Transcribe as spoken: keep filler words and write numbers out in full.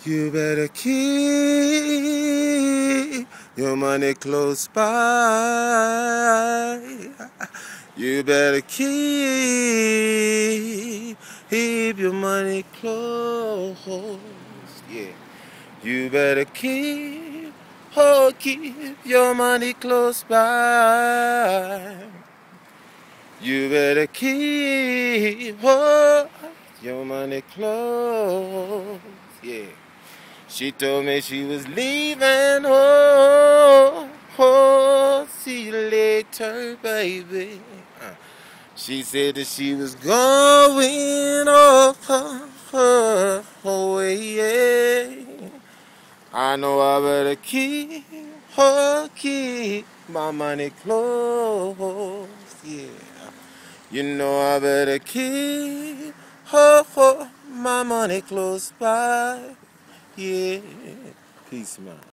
You better keep your money close by. You better keep, keep your money close. Yeah. You better keep, oh, keep your money close by. You better keep, oh, your money close. Yeah. She told me she was leaving, oh, oh, see you later, baby. Uh, She said that she was going off her, her, her way, yeah. I know I better keep, oh, keep my money close, yeah. You know I better keep, oh, oh, my money close by. Yeah. Peace, man.